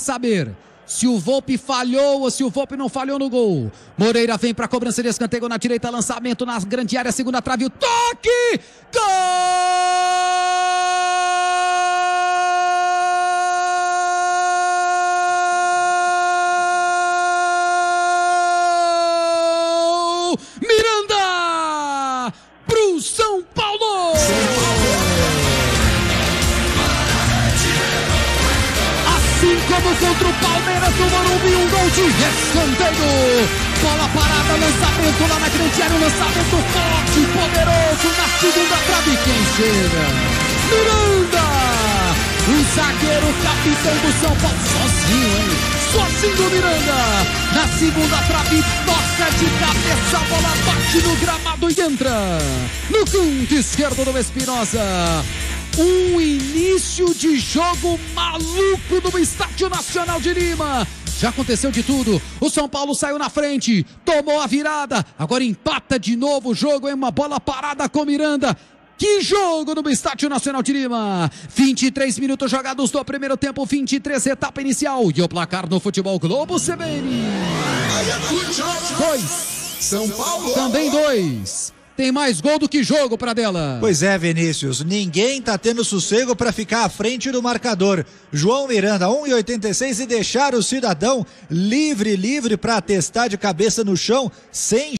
saber se o Volpi falhou ou se o Volpi não falhou no gol. Moreira vem para a cobrança de escanteio na direita, lançamento na grande área, segunda trave, o toque! Gol! Miranda pro São Paulo! Assim como contra o Palmeiras no Morumbi, um gol de escanteio. Bola parada, lançamento lá na grande área, um lançamento forte, poderoso na segunda trave. Quem chega? Miranda! O zagueiro capitão do São Paulo, sozinho, hein? Sozinho Miranda! Na segunda trave, toca de cabeça, a bola bate no gramado e entra no canto esquerdo do Espinosa. Um início de jogo maluco no Estádio Nacional de Lima. Já aconteceu de tudo. O São Paulo saiu na frente, tomou a virada, agora empata de novo o jogo. É uma bola parada com Miranda. Que jogo no Estádio Nacional de Lima. 23 minutos jogados do primeiro tempo, 23, etapa inicial. E o placar no Futebol Globo CBN. 2. São Paulo. Também 2. Tem mais gol do que jogo para dela. Pois é, Vinícius, ninguém tá tendo sossego para ficar à frente do marcador. João Miranda, 1,86 e deixar o cidadão livre para testar de cabeça no chão, sem